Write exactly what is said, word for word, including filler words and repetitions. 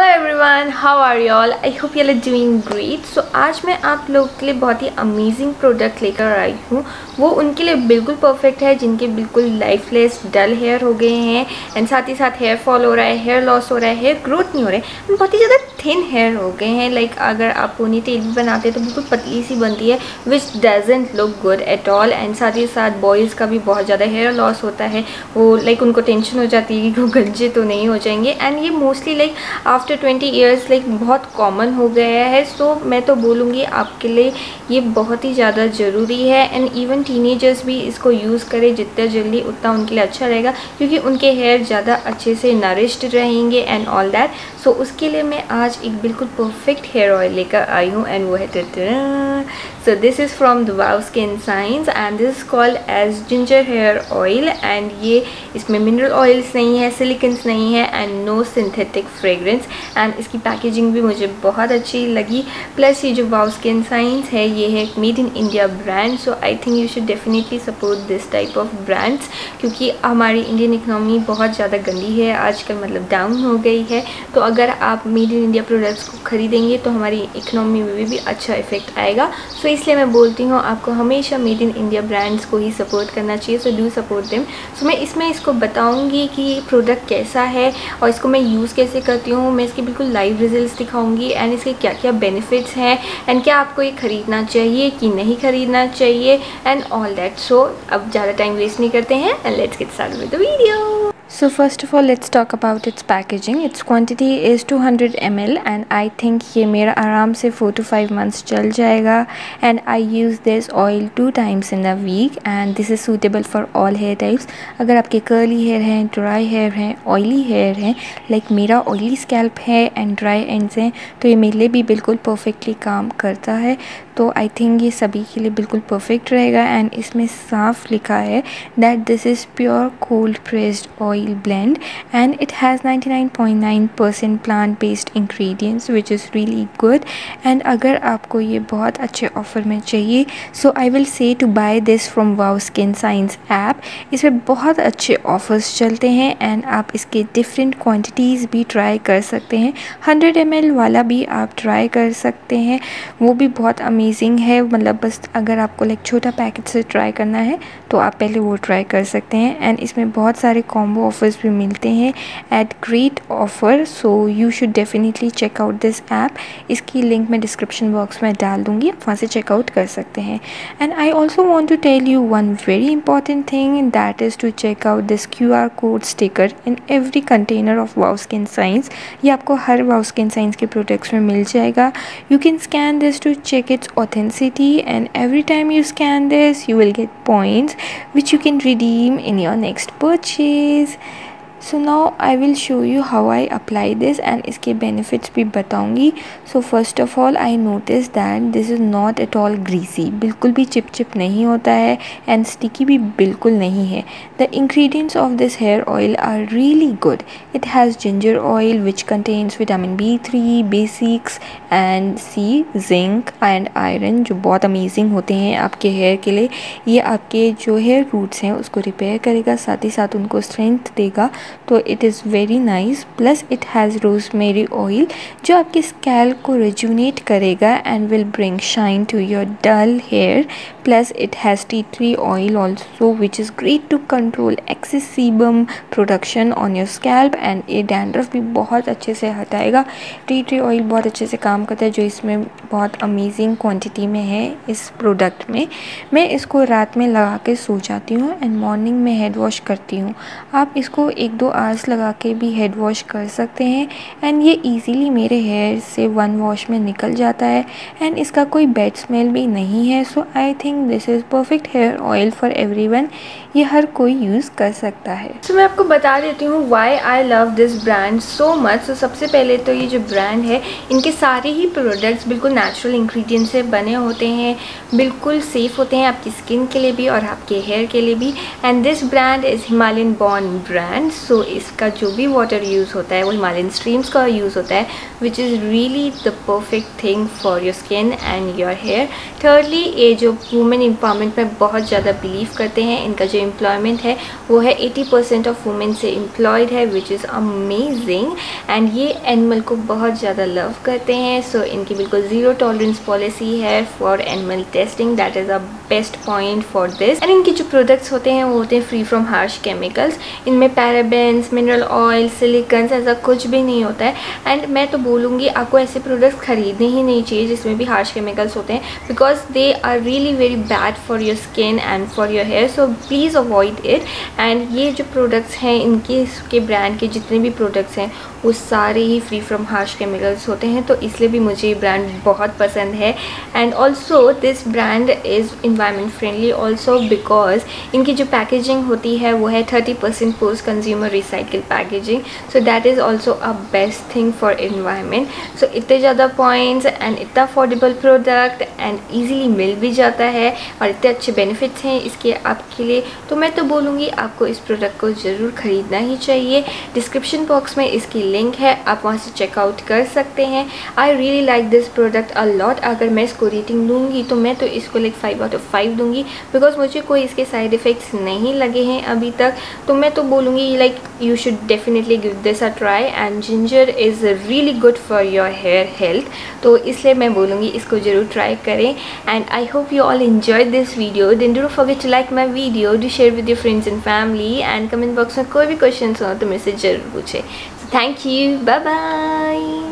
Hello everyone, how are you all? I hope you are doing great. So आज मैं आप लोगों के लिए बहुत ही अमेजिंग प्रोडक्ट लेकर आई हूँ। वो उनके लिए बिल्कुल परफेक्ट है जिनके बिल्कुल लाइफलेस डल हेयर हो गए हैं एंड साथ ही साथ हेयर फॉल हो रहा है, हेयर लॉस हो रहा है, हेयर ग्रोथ नहीं हो रहा है एंड बहुत ही ज़्यादा थिन हेयर हो गए हैं। लाइक like, अगर आप पोनी टेल भी बनाते हैं तो बिल्कुल पतली सी बनती है which doesn't look good at all. And साथ ही साथ बॉयज़ का भी बहुत ज़्यादा हेयर लॉस होता है। वो लाइक like, उनको टेंशन हो जाती है कि वो गंजे तो नहीं हो जाएंगे एंड ये mostly like after twenty years like बहुत कॉमन हो गया है। सो so, मैं तो बोलूँगी आपके लिए ये बहुत ही ज़्यादा ज़रूरी है एंड इवन टीनेजर्स भी इसको यूज़ करें जितना जल्दी उतना उनके लिए अच्छा रहेगा क्योंकि उनके हेयर ज़्यादा अच्छे से नरिश्ड रहेंगे एंड ऑल दैट। सो उसके लिए मैं आज एक बिल्कुल परफेक्ट हेयर ऑयल लेकर आई हूँ एंड वो है so this is from the Wow Skin Science and this is called age ginger hair oil. And ये इसमें मिनरल ऑयल्स नहीं है, सिलिकन्स नहीं है and no synthetic fragrance. And इसकी पैकेजिंग भी मुझे बहुत अच्छी लगी। प्लस ये जो वाव स्किन साइंस है ये है made in India brand. So I think you should definitely support this type of brands क्योंकि हमारी इंडियन इकनॉमी बहुत ज़्यादा गंदी है आजकल, मतलब डाउन हो गई है। तो अगर आप मेड इन इंडिया प्रोडक्ट्स को ख़रीदेंगे तो हमारी इकनॉमी में भी अच्छा इफेक्ट आएगा। सो so, इसलिए मैं बोलती हूँ आपको हमेशा मेड इन इंडिया ब्रांड्स को ही सपोर्ट करना चाहिए। So do support them. So मैं इसमें इसको बताऊँगी कि ये प्रोडक्ट कैसा है और इसको मैं यूज़ कैसे करती हूँ। मैं इसके बिल्कुल लाइव रिजल्ट्स दिखाऊंगी एंड इसके क्या क्या बेनिफिट्स हैं एंड क्या आपको ये ख़रीदना चाहिए कि नहीं ख़रीदना चाहिए एंड ऑल दैट। सो अब ज़्यादा टाइम वेस्ट नहीं करते हैं and let's get started with the video. So first of all let's talk about its packaging. Its quantity is two hundred milliliters and I think ये मेरा आराम से four to five months चल जाएगा and I use this oil two times in a week and this is suitable for all hair types. अगर आपके curly hair हैं, dry hair हैं, oily hair हैं, like मेरा oily scalp है and dry ends हैं तो ये मेरे लिए भी बिल्कुल perfectly काम करता है। तो आई थिंक ये सभी के लिए बिल्कुल परफेक्ट रहेगा एंड इसमें साफ लिखा है that this is pure cold pressed oil blend and it has ninety-nine point nine percent plant based ingredients which is really good. And अगर आपको ये बहुत अच्छे ऑफ़र में चाहिए so I will say to buy this from Wow Skin Science app. इसमें बहुत अच्छे ऑफ़र्स चलते हैं एंड आप इसके डिफरेंट क्वान्टिटीज़ भी ट्राई कर सकते हैं। हंड्रेड एम एल वाला भी आप ट्राई कर सकते हैं, वो भी बहुत अमेजिंग है। मतलब बस अगर आपको लाइक छोटा पैकेट से ट्राई करना है तो आप पहले वो ट्राई कर सकते हैं एंड इसमें बहुत सारे कॉम्बो ऑफर्स भी मिलते हैं at great offer. So you should definitely check out this app. इसकी लिंक मैं डिस्क्रिप्शन बॉक्स में डाल दूँगी, आप वहाँ से चेकआउट कर सकते हैं। And I also want to tell you one very important thing that is to check out this Q R code sticker in every container of Wow Skin Science. ये आपको हर वाव स्किन साइंस के products में मिल जाएगा। You can scan this to check its authenticity and every time you scan this you will get points which you can redeem in your next purchase. So now I will show you how I apply this and इसके benefits भी बताऊंगी। So first of all I noticed that this is not at all greasy, बिल्कुल भी chip chip नहीं होता है and sticky भी बिल्कुल नहीं है। The ingredients of this hair oil are really good. It has ginger oil which contains vitamin B three, B six and C, zinc and iron जो बहुत amazing होते हैं आपके hair के लिए। ये आपके जो hair roots हैं उसको repair करेगा, साथ ही साथ उनको strength देगा, तो it is very nice. Plus it has rosemary oil जो आपके स्कैल्प को रिजुनेट करेगा and will bring shine to your dull hair. Plus it has tea tree oil also which is great to control excess sebum production on your scalp and ये dandruff भी बहुत अच्छे से हटाएगा। T tree oil बहुत अच्छे से काम करता है जो इसमें बहुत अमेजिंग क्वांटिटी में है इस प्रोडक्ट में। मैं इसको रात में लगा के सो जाती हूँ एंड मॉर्निंग में हेड वॉश करती हूँ। आप इसको एक दो आवर्स लगा के भी हेड वॉश कर सकते हैं एंड ये इजीली मेरे हेयर से वन वॉश में निकल जाता है एंड इसका कोई बैड स्मेल भी नहीं है। So I think this is perfect hair oil for everyone. ये हर कोई यूज़ कर सकता है। तो so, मैं आपको बता देती हूँ why I love this brand so much. So सबसे पहले तो ये जो ब्रांड है इनके सारे ही प्रोडक्ट्स बिल्कुल नेचुरल इंग्रेडिएंट से बने होते हैं, बिल्कुल सेफ़ होते हैं आपकी स्किन के लिए भी और आपके हेयर के लिए भी। And this brand is Himalayan born brand. So इसका जो भी वाटर यूज़ होता है वो हिमालयन स्ट्रीम्स का यूज़ होता है which is really the perfect thing for your skin and your hair. Thirdly ये जो वुमेन एम्पावरमेंट में बहुत ज़्यादा बिलीव करते हैं। इनका जो एम्प्लॉयमेंट है वो है अस्सी परसेंट ऑफ वुमेन से एम्प्लॉयड है, विच इज़ अमेजिंग। एंड ये एनिमल को बहुत ज़्यादा लव करते हैं। सो so, इनकी बिल्कुल ज़ीरो टॉलरेंस पॉलिसी है for animal testing. That is a best point for this. And इनके जो प्रोडक्ट्स होते हैं वो होते हैं फ्री फ्रॉम हार्श केमिकल्स। इनमें पैराबेन्स, मिनरल ऑयल, सिलिकन्स ऐसा कुछ भी नहीं होता है। एंड मैं तो बोलूँगी आपको ऐसे प्रोडक्ट्स खरीदने ही नहीं चाहिए जिसमें भी हार्श केमिकल्स होते हैं, because they are really very bad for your skin and for your hair. So please avoid it. And ये जो प्रोडक्ट्स हैं इनके इसके ब्रांड के जितने भी प्रोडक्ट्स हैं वो सारे ही फ्री फ्रॉम हार्श केमिकल्स होते हैं, तो इसलिए भी मुझे ये ब्रांड बहुत पसंद है। And also this brand is environment friendly also, because इनकी जो पैकेजिंग होती है वो है thirty percent post consumer recycle packaging. So that is also a best thing for environment. So इतने ज़्यादा पॉइंट्स एंड इतना अफोर्डेबल प्रोडक्ट एंड ईजिली मिल भी जाता है और इतने अच्छे बेनिफिट्स हैं इसके आपके लिए, तो मैं तो बोलूँगी आपको इस प्रोडक्ट को ज़रूर ख़रीदना ही चाहिए। डिस्क्रिप्शन बॉक्स में इसकी लिंक है, आप वहाँ से चेकआउट कर सकते हैं। I really like this product a lot. अगर मैं इसको रेटिंग दूँगी तो मैं तो इसको like five out of five दूँगी, बिकॉज मुझे कोई इसके साइड इफ़ेक्ट्स नहीं लगे हैं अभी तक। तो मैं तो बोलूँगी like you should definitely give this a try. And ginger is really good for your hair health, तो इसलिए मैं बोलूँगी इसको ज़रूर ट्राई करें। And I hope you all enjoy this video. Then do not forget to like my video, do share with your friends and family, and comment box में कोई भी क्वेश्चन हो तो मेरे से ज़रूर पूछे। Thank you, bye bye.